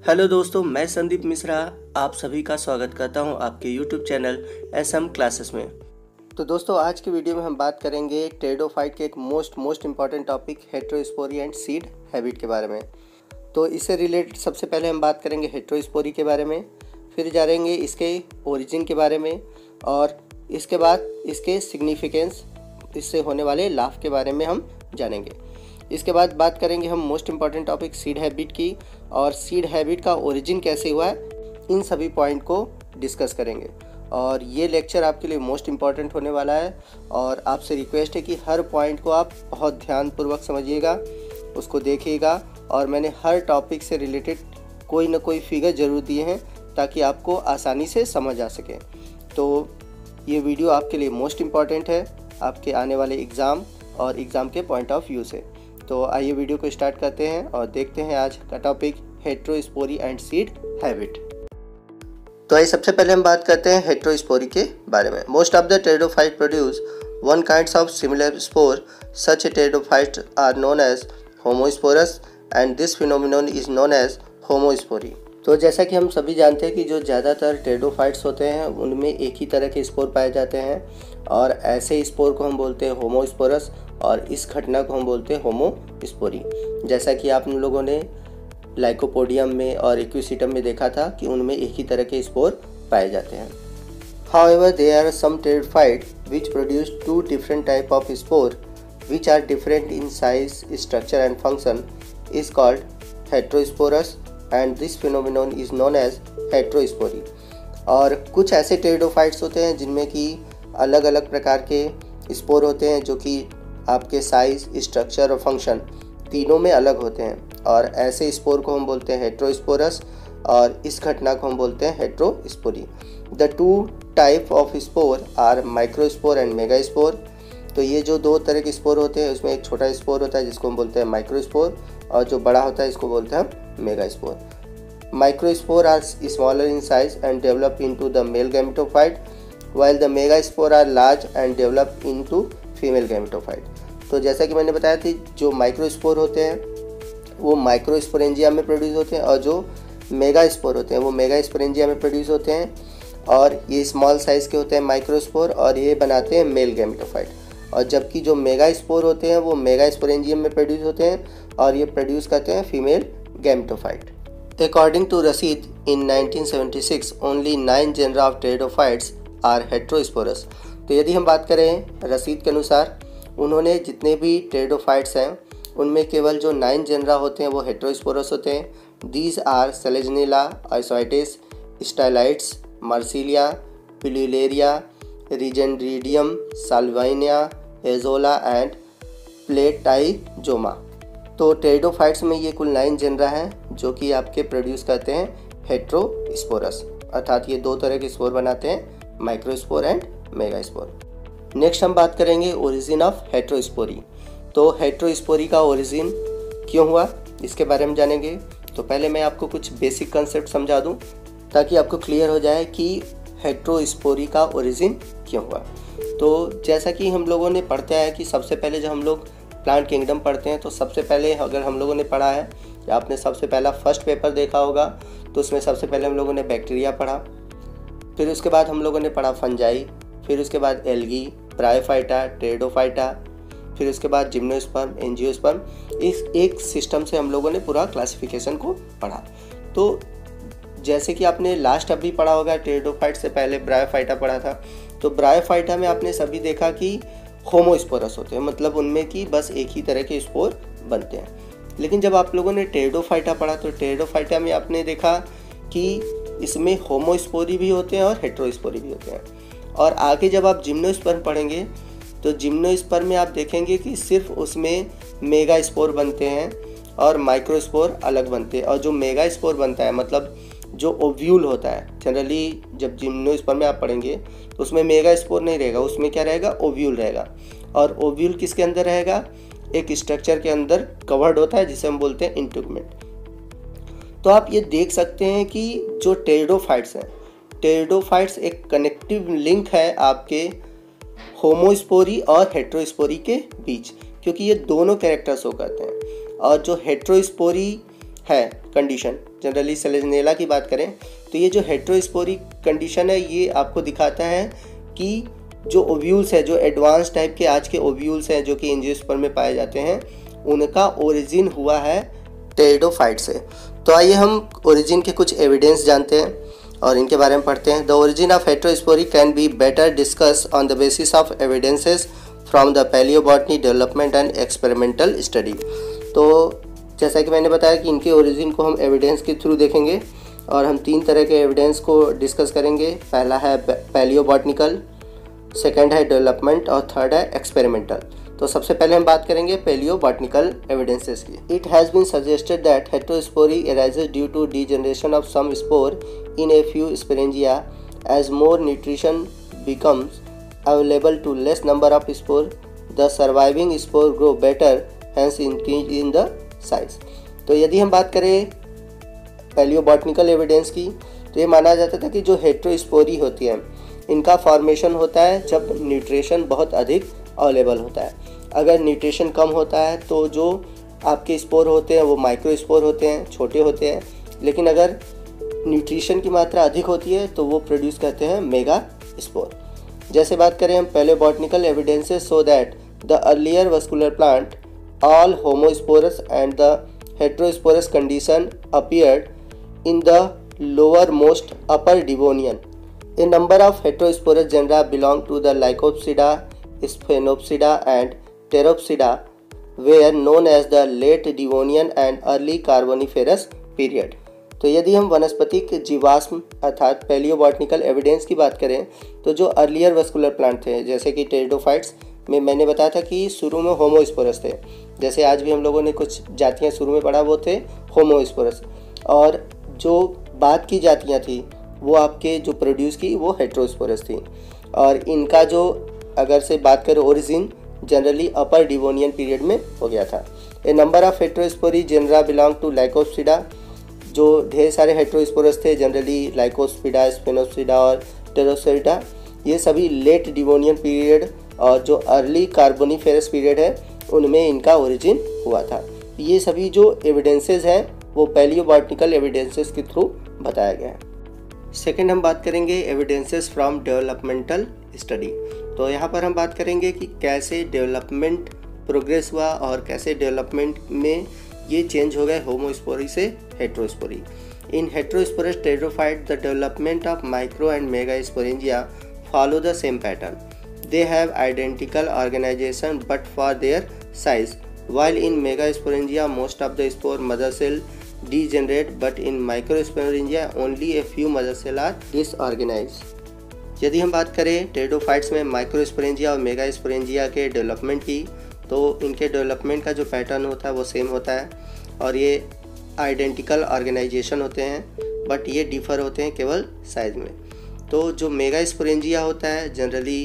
Hello दोस्तों, मैं संदीप मिश्रा आप सभी का स्वागत करता हूं आपके YouTube चैनल SM क्लासेस में। तो दोस्तों, आज की वीडियो में हम बात करेंगे टेरिडोफाइट के एक most important topic heterospory and seed habit के बारे में। तो इससे रिलेटेड सबसे पहले हम बात करेंगे हेटेरोस्पोरी के बारे में, फिर जानेंगे इसके ओरिजिन के बारे में और इसके बाद इसके सिग्निफिकेंस, इससे होने वाले लाभ के बारे में हम जानेंगे। इसके बाद बात करेंगे हम most important topic seed habit की और सीड हैबिट का ओरिजिन कैसे हुआ है, इन सभी पॉइंट को डिस्कस करेंगे। और ये लेक्चर आपके लिए मोस्ट इम्पॉर्टेंट होने वाला है और आपसे रिक्वेस्ट है कि हर पॉइंट को आप बहुत ध्यानपूर्वक समझिएगा, उसको देखिएगा। और मैंने हर टॉपिक से रिलेटेड कोई ना कोई फिगर ज़रूर दिए हैं ताकि आपको आसानी से समझ आ सके। तो ये वीडियो आपके लिए मोस्ट इम्पॉर्टेंट है आपके आने वाले एग्ज़ाम और एग्ज़ाम के पॉइंट ऑफ व्यू से। तो आइए वीडियो को स्टार्ट करते हैं और देखते हैं आज का topic heterospory and seed habit. तो आइए सबसे पहले हम बात करते हैं हेटेरोस्पोरी के बारे में। Most of the pteridophyte produce one kinds of similar spore, such pteridophytes are known as homosporous and this phenomenon is known as homospory. तो जैसा कि हम सभी जानते हैं कि जो ज़्यादातर टेरिडोफाइट्स होते हैं उनमें एक ही तरह के स्पोर पाए जाते हैं और ऐसे स्पोर को हम बोलते हैं होमोस्पोरस और इस घटना को हम बोलते हैं होमोस्पोरी। जैसा कि आप लोगों ने लाइकोपोडियम में और इक्विसिटम में देखा था कि उनमें एक ही तरह के स्पोर पाए जाते हैं। However, there are some pteridophytes which produce two different type of spore which are different in size, structure and function is called heterosporous and this phenomenon is known as heterospory। और कुछ ऐसे pteridophytes होते हैं जिनमें कि अलग अलग प्रकार के स्पोर होते हैं जो कि आपके साइज, स्ट्रक्चर और फंक्शन तीनों में अलग होते हैं और ऐसे स्पोर को हम बोलते हैं हेटेरोस्पोरस और इस घटना को हम बोलते हैं heterospory. The two type of spore are microspore and megaspore. तो ये जो दो तरह के स्पोर होते हैं उसमें एक छोटा स्पोर होता है जिसको हम बोलते हैं माइक्रोस्पोर और जो बड़ा होता है इसको बोलते हैं हम megaspore. Microspore are smaller in size and develop into the male gametophyte while the megaspore are large and develop into female gametophyte। तो जैसा कि मैंने बताया थी, जो माइक्रोस्पोर होते हैं वो माइक्रोस्पोरेंजिया में प्रोड्यूस होते हैं और जो मेगास्पोर होते हैं वो मेगास्पोरेंजिया में प्रोड्यूस होते हैं और ये स्मॉल साइज़ के होते हैं माइक्रोस्पोर और ये बनाते हैं मेल गैमेटोफाइट। और जबकि जो मेगास्पोर होते हैं वो मेगास्पोरेंजियम में प्रोड्यूस होते हैं और ये प्रोड्यूस करते हैं female gametophyte. According to Rashid in 1976, only 9 genera of pteridophytes are heterosporous। तो यदि हम बात करें रसीद के अनुसार, उन्होंने जितने भी टेरिडोफाइट्स हैं उनमें केवल जो 9 जेनरा होते हैं वो हेटेरोस्पोरस होते हैं। These are Selaginella, Isoetes, Stylites, Marsilea, Pilularia, Regnellidium, Salvinia, Azolla and Platyzoma. तो टेरिडोफाइट्स में ये कुल 9 जेनरा हैं जो कि आपके प्रोड्यूस करते हैं हेटेरोस्पोरस, अर्थात ये दो तरह के स्पोर बनाते हैं, माइक्रोस्पोर एंड मेगास्पोर। नेक्स्ट हम बात करेंगे ओरिजिन ऑफ हेटेरोस्पोरी। तो हेटेरोस्पोरी का ओरिजिन क्यों हुआ इसके बारे में जानेंगे। तो पहले मैं आपको कुछ बेसिक कंसेप्ट समझा दूं ताकि आपको क्लियर हो जाए कि हेटेरोस्पोरी का ओरिजिन क्यों हुआ। तो जैसा कि हम लोगों ने पढ़ते हैं कि सबसे पहले जब हम लोग प्लांट किंगडम पढ़ते हैं तो सबसे पहले अगर हम लोगों ने पढ़ा है या आपने सबसे पहला फर्स्ट पेपर देखा होगा तो उसमें सबसे पहले हम लोगों ने बैक्टीरिया पढ़ा, फिर उसके बाद हम लोगों ने पढ़ा फंजाई, फिर उसके बाद एल्गी, ब्रायोफाइटा, टेरिडोफाइटा, फिर उसके बाद जिम्नोस्पर्म, एंजियोस्पर्म। इस एक सिस्टम से हम लोगों ने पूरा क्लासिफिकेशन को पढ़ा। तो जैसे कि आपने लास्ट अभी पढ़ा होगा, टेरिडोफाइट से पहले ब्रायोफाइटा पढ़ा था। तो ब्रायोफाइटा में आपने सभी देखा कि होमोस्पोरस होते हैं, मतलब उनमें कि बस एक ही तरह के स्पोर बनते हैं। लेकिन जब आप लोगों ने टेरिडोफाइटा पढ़ा तो टेरिडोफाइटा में आपने देखा कि इसमें होमोस्पोरी भी होते हैं और हेटेरोस्पोरी भी होते हैं। और आगे जब आप जिम्नोस्पर्म पढ़ेंगे तो जिम्नोस्पर्म में आप देखेंगे कि सिर्फ उसमें मेगास्पोर बनते हैं और माइक्रोस्पोर अलग बनते हैं। और जो मेगास्पोर बनता है, मतलब जो ओव्यूल होता है, जनरली जब जिम्नोस्पर्म में आप पढ़ेंगे तो उसमें मेगास्पोर नहीं रहेगा, उसमें क्या रहेगा, ओव्यूल रहेगा। और ओव्यूल किसके अंदर रहेगा, एक स्ट्रक्चर के अंदर कवर्ड होता है जिसे हम बोलते हैं इंट्रूमेंट। तो आप ये देख सकते हैं कि जो टेरिडोफाइट्स हैं, टेरिडोफाइट्स एक कनेक्टिव लिंक है आपके होमोस्पोरी और हेटेरोस्पोरी के बीच, क्योंकि ये दोनों कैरेक्टर्स शो करते हैं। और जो हेटेरोस्पोरी है कंडीशन, जनरली सेलेजनेला की बात करें तो ये जो हेटेरोस्पोरिक कंडीशन है ये आपको दिखाता है कि जो ओव्यूल्स है, जो एडवांस टाइप के आज के ओव्यूल्स हैं जो कि एंजियोस्पर्म में पाए जाते हैं, उनका ओरिजिन हुआ है टेरिडोफाइट से। तो आइए हम ओरिजिन के कुछ एविडेंस जानते हैं और इनके बारे में पढ़ते हैं। The origin of heterospory can be better discuss on the basis of evidences from the palaeobotany development and experimental study. तो जैसा कि मैंने बताया कि इनके ओरिजिन को हम एविडेंस के थ्रू देखेंगे और हम 3 तरह के एविडेंस को डिस्कस करेंगे। पहला है पैलियोबॉटनिकल, सेकंड है डेवलपमेंट और थर्ड है एक्सपेरिमेंटल। तो सबसे पहले हम बात करेंगे पैलियोबॉटनिकल एविडेंसेस की। It has been suggested that heterospory arises due to degeneration of some spore in a few sporangia as more nutrition becomes available to less number of spore the surviving spore grow better hence increase in the size. तो यदि हम बात करें पैलियोबॉटनिकल evidence की तो ये माना जाता था कि जो हेटेरोस्पोरी होती है इनका फॉर्मेशन होता है जब न्यूट्रिशन बहुत अधिक अवेलेबल होता है। अगर न्यूट्रिशन कम होता है तो जो आपके स्पोर होते हैं वो माइक्रो स्पोर होते हैं, छोटे होते हैं, लेकिन अगर न्यूट्रिशन की मात्रा अधिक होती है तो वो प्रोड्यूस करते हैं मेगा स्पोर। जैसे बात करें हम palaeobotanical evidences so that the earlier vascular plant all homosporous and the heterosporous condition appeared in the lowermost upper Devonian. A number of heterosporous genera belong to the Lycopsida, Sphenopsida and Pteropsida were known as the late Devonian and early Carboniferous period. तो यदि हम वनस्पतिक जीवाश्म अर्थात पैलियोबॉटनिकल evidence की बात करें तो जो अर्लियर वस्कुलर प्लांट थे जैसे कि टेरिडोफाइट्स में मैंने बताया था कि शुरू में होमोस्पोरस थे, जैसे आज भी हम लोगों ने कुछ जातियां शुरू में पढ़ा वो थे होमोस्पोरस, और जो बाद की जातियां थी वो आपके जो प्रोड्यूस की वो हेटेरोस्पोरस थी। और इनका जो अगर से बात करें origin generally upper Devonian period में हो गया था। A number of heterospory genera belong to Lycopsida, जो ढेर सारे हेटेरोस्पोरस थे जनरली लाइकोस्पिडा, स्फेनोप्सिडा और टेरोप्सिडा, ये सभी लेट डिवोनियन पीरियड और जो अर्ली कार्बोनिफेरस पीरियड है उनमें इनका ओरिजिन हुआ था। ये सभी जो एविडेंसेस हैं वो पैलियोबॉटनिकल एविडेंसेस के थ्रू बताया गया है। सेकंड हम बात करेंगे एविडेंसेस फ्रॉम डेवलपमेंटल स्टडी। तो यहाँ पर हम बात करेंगे कि कैसे डेवलपमेंट प्रोग्रेस हुआ और कैसे डेवलपमेंट में ये चेंज हो गए होमोस्पोरी से heterospory. In heterosporous pteridophyte the development of micro and mega sporangia follow the same pattern. They have identical organization but for their size. While in megasporangia most of the spore mother cell degenerate, but in microsporangia only a few mother cell are disorganized. यदि हम बात करें pteridophytes में microsporangia और megasporangia के development की तो इनके डेवलपमेंट का जो पैटर्न होता है वो सेम होता है और ये आइडेंटिकल ऑर्गेनाइजेशन होते हैं, बट ये डिफर होते हैं केवल साइज में। तो जो मेगास्पोरेंजिया होता है जनरली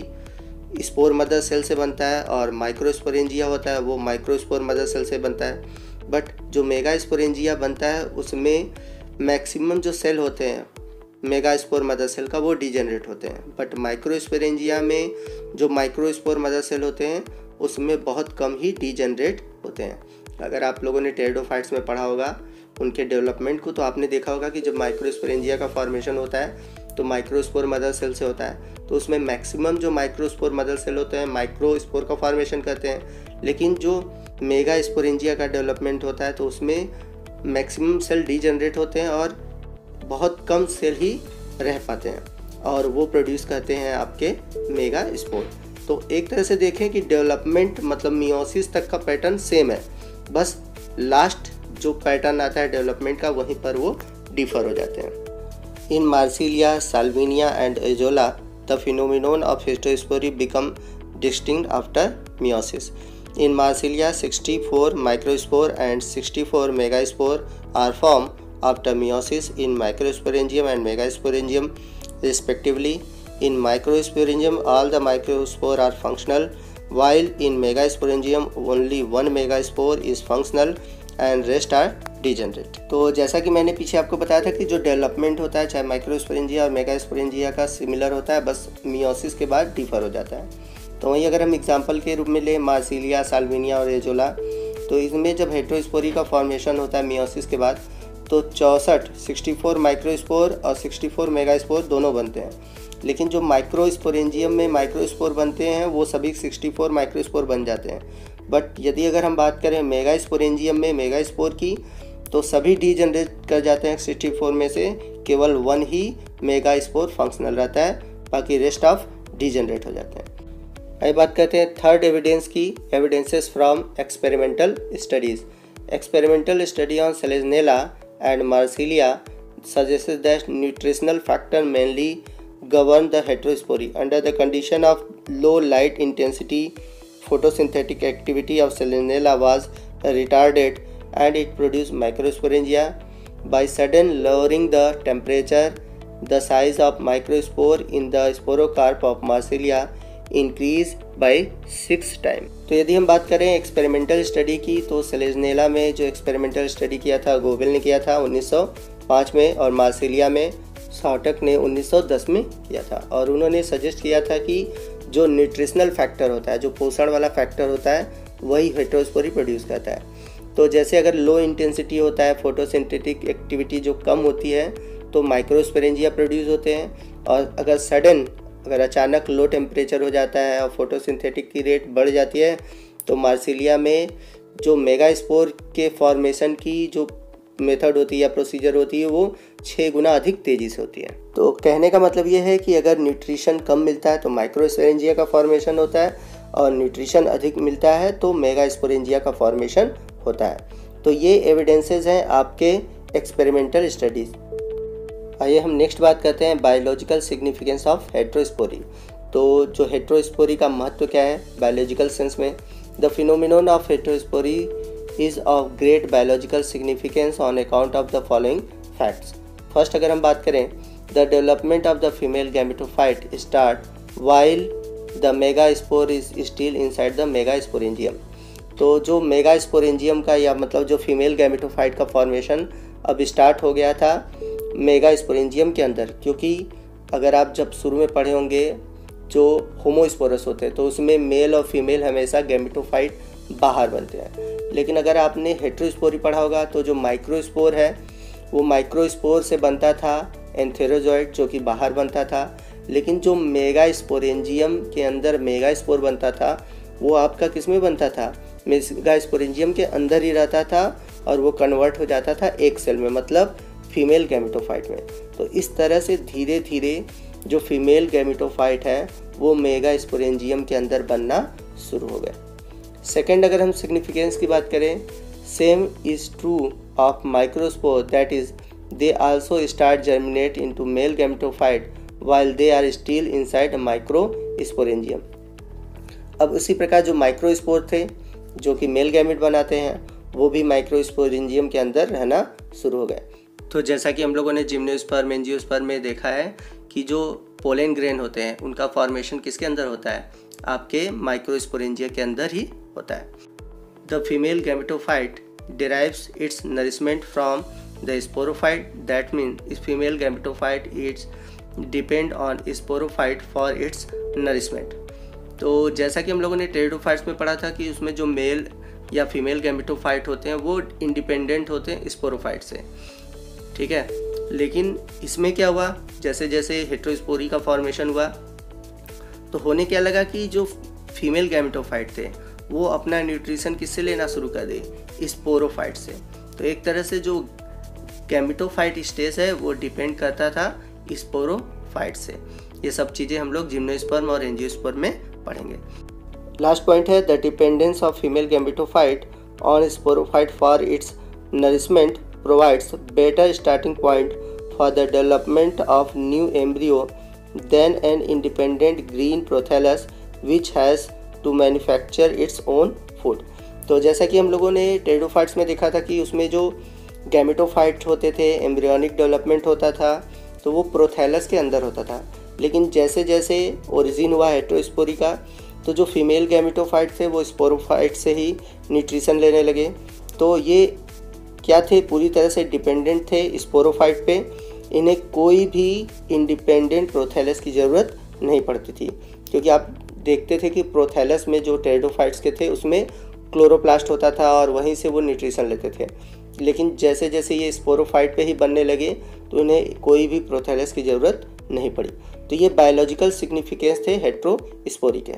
स्पोर मदर सेल से बनता है और माइक्रोस्पोरेंजिया होता है वो माइक्रोस्पोर मदर सेल से बनता है, बट जो मेगास्पोरेंजिया बनता है उसमें मैक्सिमम जो सेल होते हैं मेगास्पोर मदर सेल का वो डिजेनरेट होते हैं, बट माइक्रोस्पोरेंजिया में जो माइक्रोस्पोर मदर सेल होते हैं उसमें बहुत कम ही डिजेनरेट होते हैं। अगर आप लोगों ने टेरिडोफाइट्स में पढ़ा होगा उनके डेवलपमेंट को तो आपने देखा होगा कि जब माइक्रोस्पोरेंजिया का फॉर्मेशन होता है तो माइक्रोस्पोर मदर सेल से होता है, तो उसमें मैक्सिमम जो माइक्रोस्पोर मदर सेल होते हैं माइक्रोस्पोर का फॉर्मेशन करते हैं, लेकिन जो मेगा स्पोरेंजिया का डेवलपमेंट होता है तो उसमें मैक्सिमम सेल डीजनरेट होते हैं और बहुत कम सेल ही रह पाते हैं और वो प्रोड्यूस करते हैं आपके मेगा स्पोर। तो एक तरह से देखें कि डेवलपमेंट मतलब मियोसिस तक का पैटर्न सेम है, बस लास्ट जो पैटर्न आता है डेवलपमेंट का वहीं पर वो डिफर हो जाते हैं। In Marsilea, Salvinia and Azolla the phenomenon of heterospory become distinct after meiosis. In Marsilia, 64 microspore and 64 megaspore are formed after meiosis in microsporangium and megasporangium respectively. In microsporangium, all the microspore are functional, while in megasporangium only one megaspore is functional and rest are degenerate. तो जैसा कि मैंने पीछे आपको बताया था कि जो डेवलपमेंट होता है चाहे माइक्रोस्पोरेंजिया और मेगास्पोरेंजिया का सिमिलर होता है, बस मियोसिस के बाद डिफर हो जाता है। तो वहीं अगर हम एग्जांपल के रूप में लें मार्सिलिया, साल्विनिया और एजोला, तो इसमें जब हेटेरोस्पोरी का फॉर्मेशन होता है मियोसिस के बाद, तो 64 माइक्रोस्पोर और 64 मेगास्पोर दोनों बनते हैं। लेकिन जो माइक्रोस्पोरेंजियम में माइक्रोस्पोर बनते हैं वो सभी 64 माइक्रोस्पोर बन जाते हैं। बट यदि अगर हम बात करें मेगास्पोरेंजियम में मेगास्पोर की, तो सभी डीजनरेट कर जाते हैं 64 में से, केवल 1 ही मेगास्पोर फंक्शनल रहता है, बाकी रेस्ट ऑफ डीजनरेट हो जाते हैं। आइए बात करते हैं थर्ड एविडेंस की, evidences from experimental studies. Experimental study on Selaginella and Marsilea suggests that nutritional factor mainly govern the heterospory. Under the condition of low light intensity, photosynthetic activity of Salmonella was retarded and it produced microsporangia. By sudden lowering the temperature, the size of microspore in the sporocarp of Marsilia increased by 6 times. तो यदि हम बात करें experimental study की, तो सेलेजनेला में जो experimental study किया था गोवेल ने किया था 1905 में, और मार्सिलिया में शॉर्टक ने 1910 में किया था। और उन्होंने सजेस्ट किया था कि जो न्यूट्रिशनल फैक्टर होता है, जो पोषण वाला फैक्टर होता है, वही हेटेरोस्पोरी प्रोड्यूस करता है। तो जैसे अगर लो इंटेंसिटी होता है, फोटोसिंथेटिक एक्टिविटी जो कम होती है, तो माइक्रोस्पोरेंजिया प्रोड्यूस होते हैं। और अगर अचानक लो टेम्परेचर हो जाता है और फोटोसिंथेटिक की रेट बढ़ जाती है, तो मार्सिलिया में जो मेगास्पोर के फॉर्मेशन की जो मेथड होती है या प्रोसीजर होती है, वो 6 गुना अधिक तेज़ी से होती है। तो कहने का मतलब ये है कि अगर न्यूट्रिशन कम मिलता है तो माइक्रोस्पोरेंजिया का फॉर्मेशन होता है, और न्यूट्रिशन अधिक मिलता है तो मेगास्पोरेंजिया का फॉर्मेशन होता है। तो ये एविडेंसेस हैं आपके एक्सपेरिमेंटल स्टडीज़। आइए हम नेक्स्ट बात करते हैं बायोलॉजिकल सिग्निफिकेंस ऑफ हेटेरोस्पोरी। तो जो हेटेरोस्पोरी का महत्व क्या है बायोलॉजिकल सेंस में? The phenomenon of heterospory is of great biological significance on account of the following facts. First अगर हम बात करें, the development of the female gametophyte start while the megaspore is still inside the megasporangium. तो जो megasporangium का या मतलब जो फीमेल गैमेटोफाइट का फॉर्मेशन अब स्टार्ट हो गया था मेगास्पोरेंजियम के अंदर, क्योंकि अगर आप जब शुरू में पढ़े होंगे जो होमोस्पोरस होते हैं तो उसमें मेल और फीमेल हमेशा गैमेटोफाइट बाहर बनते हैं। लेकिन अगर आपने हेटेरोस्पोरी पढ़ा होगा तो जो माइक्रोस्पोर है वो माइक्रोस्पोर से बनता था एंथेरोजॉइड, जो कि बाहर बनता था। लेकिन जो मेगास्पोरेंजियम के अंदर मेगास्पोर बनता था वो आपका किस में बनता था? मेगास्पोरेंजियम के अंदर ही रहता था और वो कन्वर्ट हो जाता था एक सेल में, मतलब फीमेल गैमेटोफाइट में। तो इस तरह से धीरे धीरे जो फीमेल गैमेटोफाइट है वो मेगास्पोरेंजियम के अंदर बनना शुरू हो गया। सेकेंड अगर हम सिग्निफिकेंस की बात करें, same is true of microspore, that is they also start germinate into male gametophyte while they are still inside microsporangium. अब उसी प्रकार जो माइक्रोस्पोर थे जो कि मेल गैमेट बनाते हैं वो भी माइक्रोस्पोरेंजियम के अंदर रहना शुरू हो गए। तो जैसा कि हम लोगों ने जिम्नोस्पर्म एंजियोस्पर्म में देखा है कि जो पोलन ग्रेन होते हैं उनका फॉर्मेशन किसके अंदर होता है? आपके माइक्रोस्पोरेंजिया के अंदर ही होता है। The female gametophyte derives its nourishment from the sporophyte, that mean इस female gametophyte its depend on sporophyte for its nourishment. तो जैसा कि हम लोगों ने टेरिडोफाइट्स में पढ़ा था कि उसमें जो मेल या फीमेल गैमेटोफाइट होते हैं वो इंडिपेंडेंट होते हैं स्पोरोफाइट से, ठीक है। लेकिन इसमें क्या हुआ, जैसे जैसे हेटेरोस्पोरी का फॉर्मेशन हुआ तो होने क्या लगा कि जो फीमेल गैमेटोफाइट थे वो अपना न्यूट्रिशन किससे लेना शुरू कर दे? स्पोरोफाइट से। तो एक तरह से जो गैमेटोफाइट स्टेज है वो डिपेंड करता था स्पोरोफाइट से। ये सब चीज़ें हम लोग जिम्नोस्पर्म और एंजियोस्पर्म में पढ़ेंगे। लास्ट पॉइंट है the dependence of female gametophyte on sporophyte for its nourishment provides better starting point for the development of new embryo then an independent green prothallus which has to manufacture its own food. तो जैसा कि हम लोगों ने pteridophytes में देखा था कि उसमें जो गैमेटोफाइट होते थे एम्ब्रियोनिक डेवलपमेंट होता था तो वो प्रोथैलस के अंदर होता था। लेकिन जैसे जैसे ओरिजिन हुआ हेटेरोस्पोरी का तो जो फीमेल गैमेटोफाइट थे वो स्पोरोफाइट से ही न्यूट्रिशन लेने लगे। तो ये क्या थे? पूरी तरह से डिपेंडेंट थे स्पोरोफाइट पे। इन्हें कोई भी इंडिपेंडेंट प्रोथैलस की ज़रूरत नहीं पड़ती थी, क्योंकि आप देखते थे कि प्रोथैलस में जो टेरिडोफाइट्स के थे उसमें क्लोरोप्लास्ट होता था और वहीं से वो न्यूट्रिशन लेते थे। लेकिन जैसे जैसे ये स्पोरोफाइट पे ही बनने लगे तो इन्हें कोई भी प्रोथैलस की ज़रूरत नहीं पड़ी। तो ये बायोलॉजिकल सिग्निफिकेंस थे हेट्रोस्पोरी के।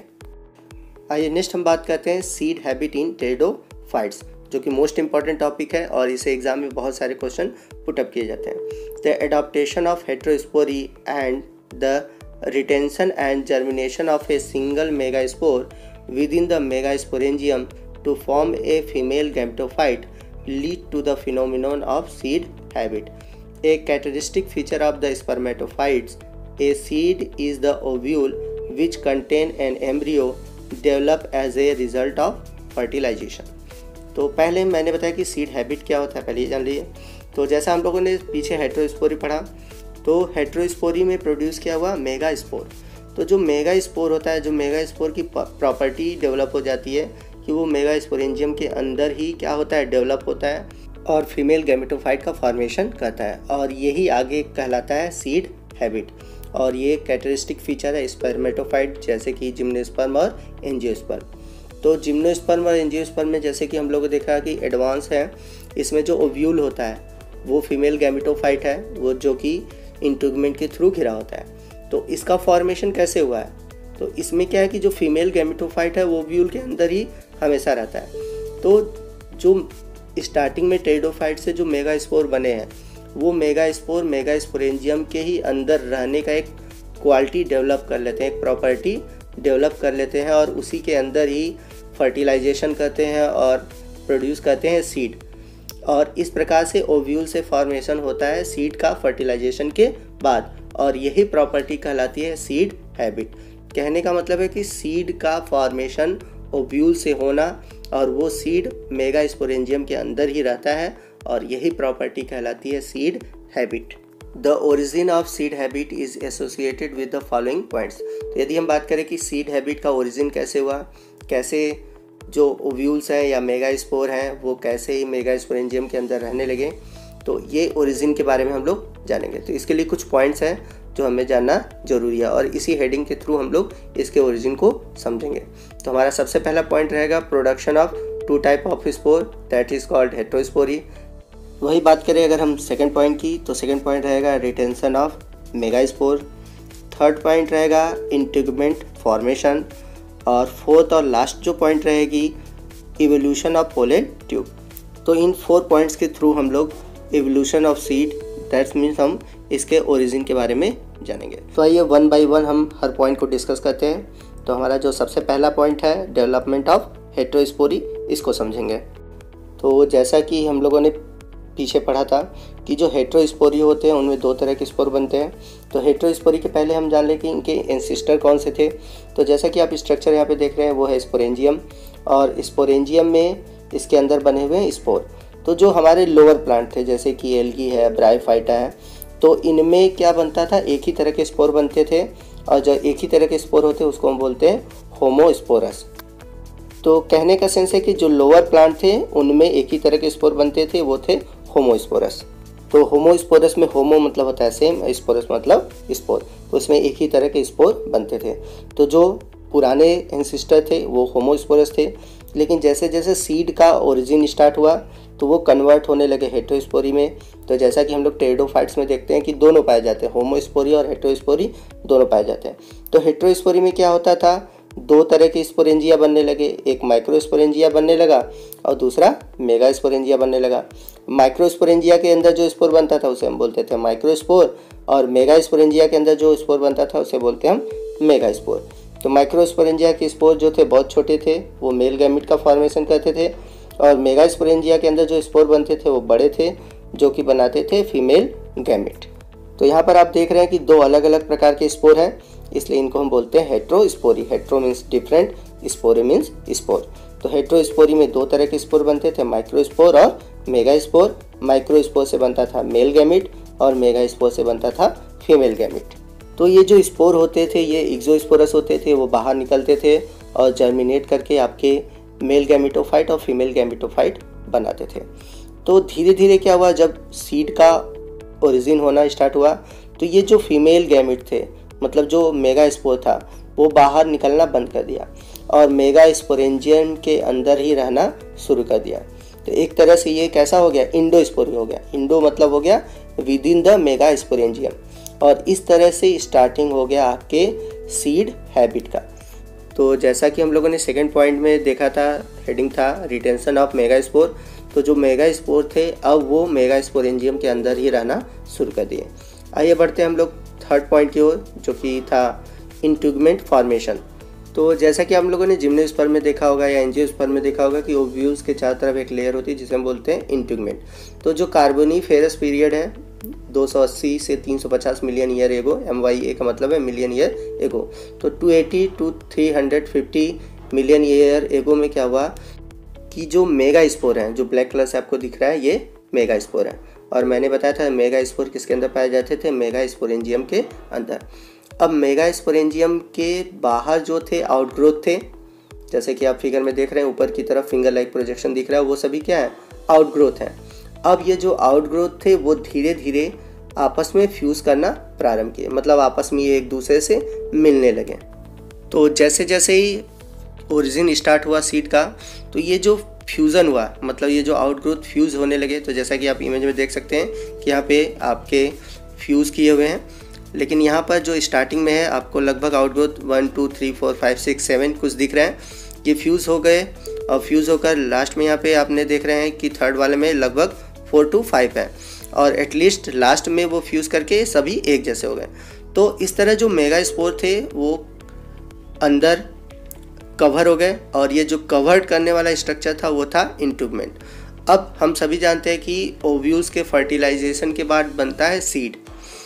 आइए नेक्स्ट हम बात करते हैं सीड हैबिट इन टेरिडोफाइट्स, जो कि मोस्ट इंपॉर्टेंट टॉपिक है और इसे एग्जाम में बहुत सारे क्वेश्चन पुटअप किए जाते हैं। The adaptation of heterospory and the retention and germination of a single megaspore within the megasporangium to form a female gametophyte lead to the phenomenon of seed habit. A characteristic feature of the spermatophytes, a seed is the ovule which contain an embryo develop as a result of fertilization. तो पहले मैंने बताया कि seed habit क्या होता है, पहले ये जान लीजिए। तो जैसा हम लोगों ने पीछे हेट्रोस्पोरी पढ़ा, तो हेट्रोस्पोरी में प्रोड्यूस किया हुआ मेगास्पोर। तो जो मेगास्पोर होता है, जो मेगास्पोर की प्रॉपर्टी डेवलप हो जाती है कि वो मेगास्पोरेंजियम के अंदर ही क्या होता है, डेवलप होता है और फीमेल गैमेटोफाइट का फॉर्मेशन करता है, और यही आगे कहलाता है सीड हैबिट। और ये कैरेक्टरिस्टिक फीचर है स्पर्मेटोफाइट, जैसे कि जिम्नोस्पर्म और एंजियोस्पर्म। तो जिम्नोस्पर्म और एंजियोस्पर्म में जैसे कि हम लोगों ने देखा कि एडवांस है, इसमें जो ओव्यूल होता है वो फीमेल गैमेटोफाइट है, वो जो कि इंट्रूगमेंट के थ्रू घिरा होता है। तो इसका फॉर्मेशन कैसे हुआ है, तो इसमें क्या है कि जो फीमेल गैमेटोफाइट है वो ओव्यूल के अंदर ही हमेशा रहता है। तो जो स्टार्टिंग में टेरिडोफाइट से जो मेगास्पोर बने हैं, वो मेगास्पोर मेगास्पोरेंजियम के ही अंदर रहने का एक क्वालिटी डेवलप कर लेते हैं, एक प्रॉपर्टी डेवलप कर लेते हैं, और उसी के अंदर ही फर्टिलाइजेशन करते हैं और प्रोड्यूस करते हैं सीड। और इस प्रकार से ओव्यूल से फॉर्मेशन होता है सीड का फर्टिलाइजेशन के बाद, और यही प्रॉपर्टी कहलाती है सीड हैबिट। कहने का मतलब है कि सीड का फॉर्मेशन ओव्यूल से होना, और वो सीड मेगास्पोरेंजियम के अंदर ही रहता है, और यही प्रॉपर्टी कहलाती है seed habit. The origin of seed habit is associated with the following points. तो यदि हम बात करें कि सीड हैबिट का ओरिजिन कैसे हुआ, कैसे जो ओव्यूल्स हैं या मेगास्पोर हैं वो कैसे ही मेगास्पोरेंजियम के अंदर रहने लगे, तो ये ओरिजिन के बारे में हम लोग जानेंगे। तो इसके लिए कुछ पॉइंट्स हैं जो हमें जानना जरूरी है, और इसी हेडिंग के थ्रू हम लोग इसके ओरिजिन को समझेंगे। तो हमारा सबसे पहला पॉइंट रहेगा production of two type of spore, that is called heterospory. वही बात करें अगर हम सेकंड पॉइंट की, तो सेकंड पॉइंट रहेगा retention of megaspore. Third point रहेगा इंट्रूगमेंट फॉर्मेशन, और फोर्थ और लास्ट जो पॉइंट रहेगी इवोल्यूशन ऑफ पोलन ट्यूब। तो इन 4 पॉइंट्स के थ्रू हम लोग evolution of seed, that's means हम इसके ओरिजिन के बारे में जानेंगे। तो आइए 1 बाय 1 हम हर पॉइंट को डिस्कस करते हैं। तो हमारा जो सबसे पहला पॉइंट है डेवलपमेंट ऑफ हेट्रोस्पोरी, इसको समझेंगे। तो जैसा कि हम लोगों ने पीछे पढ़ा था कि जो हेट्रोस्पोरी होते हैं उनमें 2 तरह के स्पोर बनते हैं। तो हेट्रोस्पोरी के पहले हम जान लें कि इनके एंसिस्टर कौन से थे। तो जैसा कि आप स्ट्रक्चर यहाँ पे देख रहे हैं वो है स्पोरेंजियम, और स्पोरेंजियम में इसके अंदर बने हुए हैं स्पोर। तो जो हमारे लोअर प्लांट थे जैसे कि एल्गी है, ब्रायोफाइटा है, तो इनमें क्या बनता था, एक ही तरह के स्पोर बनते थे, और जो एक ही तरह के स्पोर होते हैं उसको हम बोलते हैं होमोस्पोरस। तो कहने का सेंस है कि जो लोअर प्लांट थे उनमें एक ही तरह के स्पोर बनते थे, वो थे होमोस्पोरस। तो होमोस्पोरस में होमो मतलब होता है सेम, स्पोरस मतलब स्पोर, तो इसमें एक ही तरह के स्पोर बनते थे। तो जो पुराने एंसिस्टर थे वो होमोस्पोरस थे, लेकिन जैसे जैसे सीड का ओरिजिन स्टार्ट हुआ तो वो कन्वर्ट होने लगे हेट्रोस्पोरी में। तो जैसा कि हम लोग टेरिडोफाइट्स में देखते हैं कि दोनों पाए जाते हैं, होमोस्पोरी और हेट्रोस्पोरी दोनों पाए जाते हैं। तो हेट्रोस्पोरी में क्या होता था, 2 तरह के स्पोरेंजिया बनने लगे, एक माइक्रोस्पोरेंजिया बनने लगा और दूसरा मेगास्पोरेंजिया बनने लगा। माइक्रोस्पोरेंजिया के अंदर जो स्पोर बनता था उसे हम बोलते थे माइक्रोस्पोर, और मेगास्पोरेंजिया के अंदर जो स्पोर बनता था उसे बोलते हम मेगास्पोर। तो माइक्रोस्पोरेंजिया के स्पोर जो थे बहुत छोटे थे, वो मेल गैमेट का फॉर्मेशन करते थे, और मेगास्पोरेंजिया के अंदर जो स्पोर बनते थे वो बड़े थे, जो कि बनाते थे फीमेल गैमेट। तो यहाँ पर आप देख रहे हैं कि 2 अलग अलग प्रकार के स्पोर हैं, इसलिए इनको हम बोलते हैं heterospory. Hetero means different, spore means spore. तो हेट्रोस्पोरी में 2 तरह के स्पोर बनते थे, माइक्रोस्पोर और मेगास्पोर। माइक्रोस्पोर से बनता था मेल गैमेट और मेगास्पोर से बनता था फीमेल गैमेट। तो ये जो स्पोर होते थे ये एक्सोस्पोरस होते थे, वो बाहर निकलते थे और जर्मिनेट करके आपके मेल गैमेटोफाइट और फीमेल गैमेटोफाइट बनाते थे। तो धीरे धीरे क्या हुआ, जब सीड का ओरिजिन होना स्टार्ट हुआ तो ये जो फीमेल गैमेट थे, मतलब जो मेगास्पोर था, वो बाहर निकलना बंद कर दिया। और मेगा स्पोरेंजियम के अंदर ही रहना शुरू कर दिया। तो एक तरह से ये कैसा हो गया, इंडोस्पोरी हो गया। इंडो मतलब हो गया within the megasporangium, और इस तरह से स्टार्टिंग हो गया आपके सीड हैबिट का। तो जैसा कि हम लोगों ने सेकंड पॉइंट में देखा था, हेडिंग था रिटेंशन ऑफ मेगा स्पोर। तो जो मेगा स्पोर थे अब वो मेगा स्पोरेंजियम के अंदर ही रहना शुरू कर दिए। आइए बढ़ते हैं हम लोग थर्ड पॉइंट की ओर, जो कि था इंट्यूगमेंट फॉर्मेशन। तो जैसा कि हम लोगों ने जिम्नोस्पर्म में देखा होगा या एंजियोस्पर्म में देखा होगा कि ओव्यूल्स के चारों तरफ एक लेयर होती है जिसे हम बोलते हैं इंट्यूगमेंट। तो जो कार्बोनीफेरस पीरियड है 280 से 350 मिलियन ईयर एगो, MYA का मतलब है मिलियन ईयर एगो, तो 280 to 350 मिलियन ईयर एगो में क्या हुआ कि जो मेगा स्पोर हैं, जो ब्लैक कलर से आपको दिख रहा है, ये मेगा स्पोर है। और मैंने बताया था मेगा स्पोर किसके अंदर पाए जाते थे, मेगा स्पोरेंजियम के अंदर। अब मेगा स्पोरेंजियम के बाहर जो थे आउटग्रोथ थे, जैसे कि आप फिगर में देख रहे हैं ऊपर की तरफ फिंगर लाइक प्रोजेक्शन दिख रहा है, वो सभी क्या है, आउटग्रोथ है। अब ये जो आउटग्रोथ थे वो धीरे धीरे आपस में फ्यूज़ करना प्रारंभ किए, मतलब आपस में ये एक दूसरे से मिलने लगे। तो जैसे जैसे ही ओरिजिन स्टार्ट हुआ सीड का, तो ये जो फ्यूज़न हुआ, मतलब ये जो आउटग्रोथ फ्यूज़ होने लगे। तो जैसा कि आप इमेज में देख सकते हैं कि यहाँ पे आपके फ्यूज़ किए हुए हैं, लेकिन यहाँ पर जो स्टार्टिंग में है आपको लगभग आउटग्रोथ 1 2 3 4 5 6 7 कुछ दिख रहे हैं, ये फ्यूज़ हो गए। और फ्यूज़ होकर लास्ट में यहाँ पे आपने देख रहे हैं कि थर्ड वाले में लगभग 4 to 5 है, और एटलीस्ट लास्ट में वो फ्यूज़ करके सभी एक जैसे हो गए। तो इस तरह जो मेगा स्पोर थे वो अंदर कवर हो गए, और ये जो कवर्ड करने वाला स्ट्रक्चर था वो था इंट्यूगमेंट। अब हम सभी जानते हैं कि ओव्यूल्स के फर्टिलाइजेशन के बाद बनता है सीड।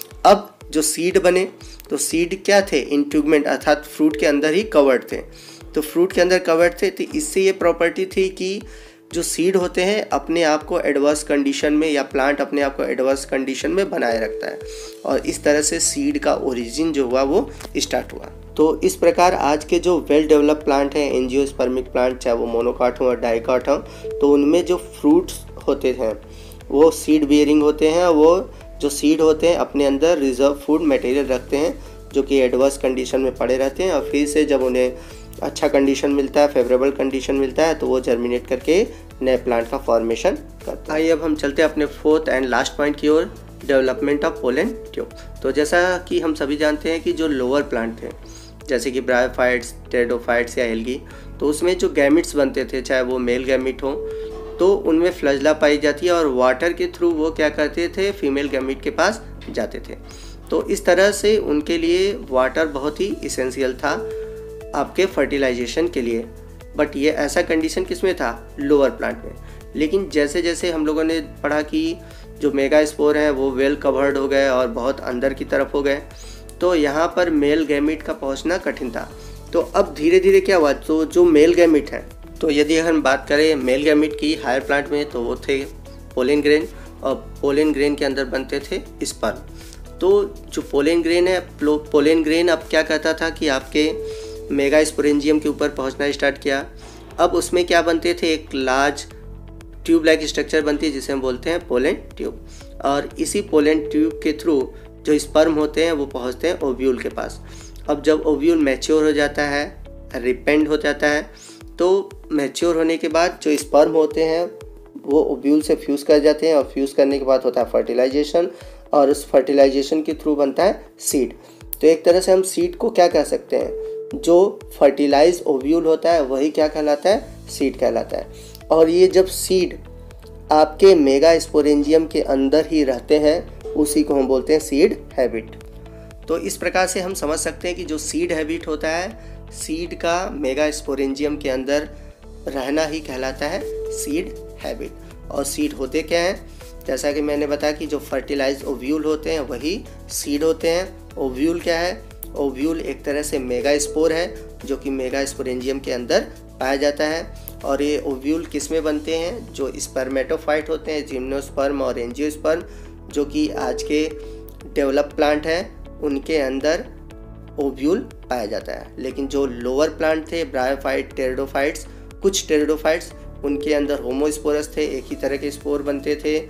अब जो सीड बने तो सीड क्या थे, इंट्यूगमेंट अर्थात फ्रूट के अंदर ही कवर्ड थे। तो फ्रूट के अंदर कवर्ड थे, तो इससे ये प्रॉपर्टी थी कि जो सीड होते हैं अपने आप को एडवर्स कंडीशन में, या प्लांट अपने आप को एडवर्स कंडीशन में बनाए रखता है, और इस तरह से सीड का ओरिजिन जो हुआ वो स्टार्ट हुआ। तो इस प्रकार आज के जो वेल डेवलप प्लांट हैं, एंजियोस्पर्मिक प्लांट, चाहे वो मोनोकॉट हो और डाइकॉट हो, तो उनमें जो फ्रूट्स होते हैं वो सीड बियरिंग होते हैं। वो जो सीड होते हैं अपने अंदर रिजर्व फूड मटेरियल रखते हैं जो कि एडवर्स कंडीशन में पड़े रहते हैं, और फिर से जब उन्हें अच्छा कंडीशन मिलता है, फेवरेबल कंडीशन मिलता है, तो वो जर्मिनेट करके नए प्लांट का फॉर्मेशन करता है। आइए अब हम चलते हैं अपने फोर्थ एंड लास्ट पॉइंट की ओर, डेवलपमेंट ऑफ पोलन ट्यूब। तो जैसा कि हम सभी जानते हैं कि जो लोअर प्लांट थे जैसे कि ब्रायोफाइट्स, टेरिडोफाइट्स या एल्गी, तो उसमें जो गैमिट्स बनते थे, चाहे वो मेल गैमिट हो, तो उनमें फ्लैजेला पाई जाती है, और वाटर के थ्रू वो क्या करते थे, फीमेल गैमिट के पास जाते थे। तो इस तरह से उनके लिए वाटर बहुत ही इसेंशियल था आपके फर्टिलाइजेशन के लिए। बट ये ऐसा कंडीशन किस में था, लोअर प्लांट में। लेकिन जैसे जैसे हम लोगों ने पढ़ा कि जो मेगा स्पोर हैं वो वेल कवर्ड हो गए और बहुत अंदर की तरफ हो गए, तो यहाँ पर मेल गैमिट का पहुँचना कठिन था। तो अब धीरे धीरे क्या हुआ, तो जो मेल गैमिट है, तो यदि अगर हम बात करें मेल गैमिट की हायर प्लांट में, तो वो थे पोलन ग्रेन, और पोलन ग्रेन के अंदर बनते थे स्पर्म। तो जो पोलन ग्रेन है, पोलन ग्रेन अब क्या कहता था कि आपके मेगा स्पोरेंजियम के ऊपर पहुंचना स्टार्ट किया। अब उसमें क्या बनते थे, एक लार्ज ट्यूब लाइक स्ट्रक्चर बनती है जिसे हम बोलते हैं पोलन ट्यूब, और इसी पोलन ट्यूब के थ्रू जो स्पर्म होते हैं वो पहुंचते हैं ओव्यूल के पास। अब जब ओव्यूल मैच्योर हो जाता है, रिपेंड हो जाता है, तो मैच्योर होने के बाद जो स्पर्म होते हैं वो ओव्यूल से फ्यूज़ कर जाते हैं, और फ्यूज़ करने के बाद होता है फर्टिलाइजेशन, और उस फर्टिलाइजेशन के थ्रू बनता है सीड। तो एक तरह से हम सीड को क्या कह सकते हैं, जो फर्टिलाइज ओव्यूल होता है वही क्या कहलाता है, सीड कहलाता है। और ये जब सीड आपके मेगा स्पोरेंजियम के अंदर ही रहते हैं उसी को हम बोलते हैं सीड हैबिट। तो इस प्रकार से हम समझ सकते हैं कि जो सीड हैबिट होता है, सीड का मेगा स्पोरेंजियम के अंदर रहना ही कहलाता है सीड हैबिट। और सीड होते क्या हैं, जैसा कि मैंने बताया कि जो फर्टिलाइज ओव्यूल होते हैं वही सीड होते हैं। ओव्यूल क्या है, ओव्यूल एक तरह से मेगा स्पोर है जो कि मेगा स्पोरेंजियम के अंदर पाया जाता है। और ये ओव्यूल किस में बनते हैं, जो स्पर्मेटोफाइट होते हैं, जिम्नोस्पर्म और एंजियोस्पर्म, जो कि आज के डेवलप प्लांट हैं उनके अंदर ओव्यूल पाया जाता है। लेकिन जो लोअर प्लांट थे, ब्रायोफाइट, टेरिडोफाइट्स, कुछ टेरिडोफाइट्स, उनके अंदर होमोस्पोरस थे, एक ही तरह के स्पोर बनते थे,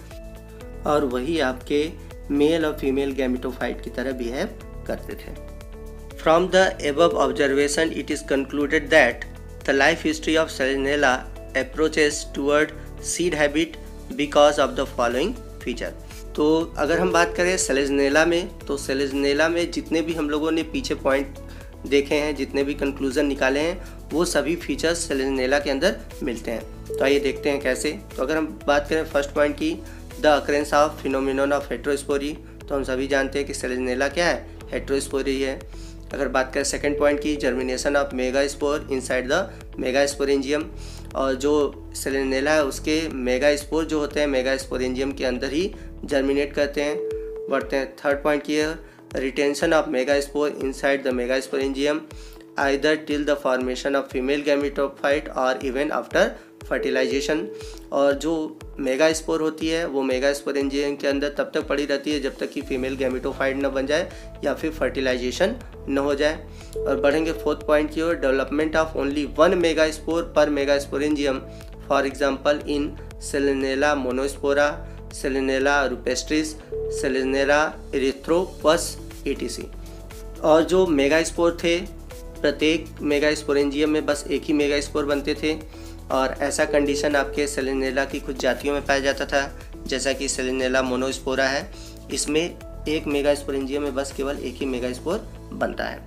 और वही आपके मेल और फीमेल गैमेटोफाइट की तरह बिहेव करते थे। From the above observation, it is concluded that the life history of Selaginella approaches toward seed habit because of the following feature. तो अगर हम बात करें सेलेनेला में, तो सेलेनेला में जितने भी हम लोगों ने पीछे पॉइंट देखे हैं, जितने भी कंक्लूजन निकाले हैं, वो सभी फीचर्स सेलेनेला के अंदर मिलते हैं। तो आइए देखते हैं कैसे। तो अगर हम बात करें फर्स्ट पॉइंट की, the occurrence of phenomenon of heterospory, तो हम सभी जानते हैं कि सेलेनेला क्या है, हेटेरोस्पोरी है। अगर बात करें सेकंड पॉइंट की, germination of megaspore inside the megasporangium, और जो सेलेनेला है उसके मेगास्पोर जो होते हैं मेगास्पोरेंजियम के अंदर ही जर्मिनेट करते हैं, बढ़ते हैं। थर्ड पॉइंट की है retention of megaspore inside the megasporangium either till the formation of female gametophyte और इवन आफ्टर फर्टिलाइजेशन, और जो मेगास्पोर होती है वो मेगास्पोरेंजियम के अंदर तब तक पड़ी रहती है जब तक कि फीमेल गैमेटोफाइट न बन जाए या फिर फर्टिलाइजेशन न हो जाए। और बढ़ेंगे फोर्थ पॉइंट की ओर, development of only one megaspore per megasporangium, for example in Selaginella monospora, Selaginella rupestris, Selaginella erythropus etc। और जो मेगास्पोर थे, प्रत्येक मेगास्पोरेंजियम में बस एक ही मेगास्पोर बनते थे, और ऐसा कंडीशन आपके सेलेनेला की कुछ जातियों में पाया जाता था, जैसा कि सेलेनेला मोनोस्पोरा है, इसमें एक मेगास्पोरेंजियम में बस केवल एक ही मेगास्पोर बनता है।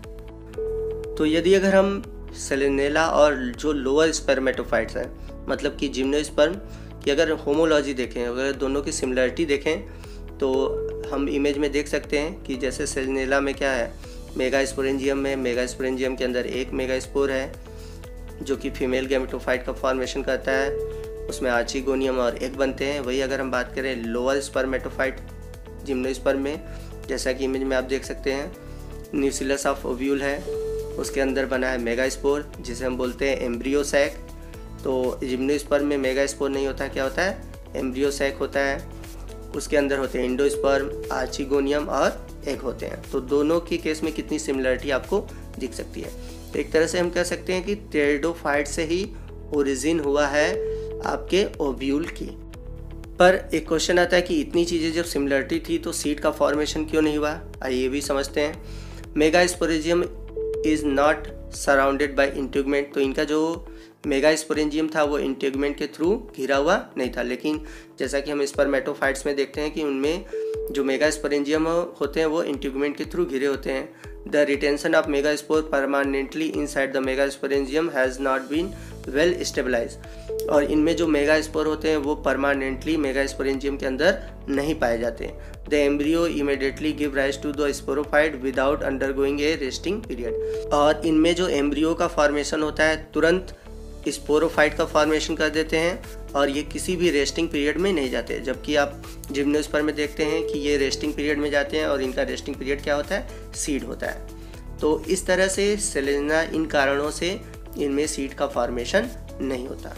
तो यदि अगर हम सेलेनेला और जो लोअर स्पर्मेटोफाइट्स हैं, मतलब कि जिम्नोस्पर्म की अगर होमोलॉजी देखें, अगर दोनों की सिमिलरिटी देखें, तो हम इमेज में देख सकते हैं कि जैसे सेलेनेला में क्या है, मेगास्पोरेंजियम में मेगास्पोरेंजियम के अंदर एक मेगास्पोर है जो कि फीमेल गैमेटोफाइट का फॉर्मेशन करता है, उसमें आर्चिगोनियम और एग बनते हैं। वही अगर हम बात करें लोअर स्पर्मेटोफाइट जिम्नोस्पर्म में, जैसा कि इमेज में आप देख सकते हैं, न्यूक्लियस ऑफ ओव्यूल है, उसके अंदर बना है मेगास्पोर जिसे हम बोलते हैं एम्ब्रियो सैक। तो जिम्नोस्पर्म में मेगास्पोर नहीं होता, क्या होता है, एम्ब्रियो सैक होता है, उसके अंदर होते हैं एंडोस्पर्म, आर्चिगोनियम और एग होते हैं। तो दोनों की केस में कितनी सिमिलरिटी आपको दिख सकती है। तो एक तरह से हम कह सकते हैं कि टेरिडोफाइट से ही ओरिजिन हुआ है आपके ओव्यूल की। पर एक क्वेश्चन आता है कि इतनी चीज़ें जब सिमिलरिटी थी तो सीड का फॉर्मेशन क्यों नहीं हुआ, आइए ये भी समझते हैं। Megasporangium is not surrounded by integument, तो इनका जो मेगास्पोरेंजियम था वो इंटेगुमेंट के थ्रू घिरा हुआ नहीं था, लेकिन जैसा कि हम स्पर्मेटोफाइट्स में देखते हैं कि उनमें जो मेगास्पोरेंजियम होते हैं वो इंटेगुमेंट के थ्रू घिरे होते हैं। The retention of megaspore permanently inside the megasporangium has not been well stabilise, और इनमें जो मेगास्पोर होते हैं वो परमानेंटली मेगास्पोरेंजियम के अंदर नहीं पाए जाते। The embryo immediately give rise to the sporophyte without undergoing a resting period, और इनमें जो एम्ब्रियो का फॉर्मेशन होता है तुरंत स्पोरोफाइट का फॉर्मेशन कर देते हैं, और ये किसी भी रेस्टिंग पीरियड में नहीं जाते। जबकि आप जिम्नोस्पर्म में देखते हैं कि ये रेस्टिंग पीरियड में जाते हैं, और इनका रेस्टिंग पीरियड क्या होता है, सीड होता है। तो इस तरह से सेलेना इन कारणों से इनमें सीड का फॉर्मेशन नहीं होता।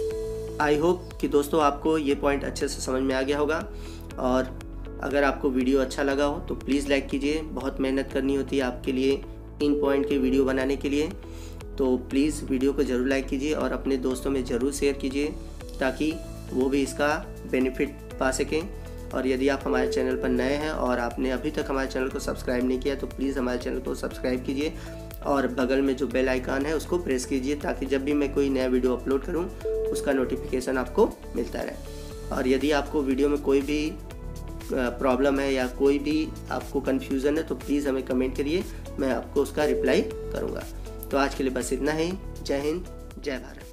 आई होप कि दोस्तों आपको ये पॉइंट अच्छे से समझ में आ गया होगा, और अगर आपको वीडियो अच्छा लगा हो तो प्लीज़ लाइक कीजिए। बहुत मेहनत करनी होती है आपके लिए इन पॉइंट के वीडियो बनाने के लिए, तो प्लीज़ वीडियो को ज़रूर लाइक कीजिए और अपने दोस्तों में ज़रूर शेयर कीजिए ताकि वो भी इसका बेनिफिट पा सकें। और यदि आप हमारे चैनल पर नए हैं और आपने अभी तक हमारे चैनल को सब्सक्राइब नहीं किया तो प्लीज़ हमारे चैनल को सब्सक्राइब कीजिए, और बगल में जो बेल आइकन है उसको प्रेस कीजिए ताकि जब भी मैं कोई नया वीडियो अपलोड करूं उसका नोटिफिकेशन आपको मिलता रहे। और यदि आपको वीडियो में कोई भी प्रॉब्लम है या कोई भी आपको कन्फ्यूज़न है तो प्लीज़ हमें कमेंट करिए, मैं आपको उसका रिप्लाई करूँगा। तो आज के लिए बस इतना ही। जय हिंद, जय भारत।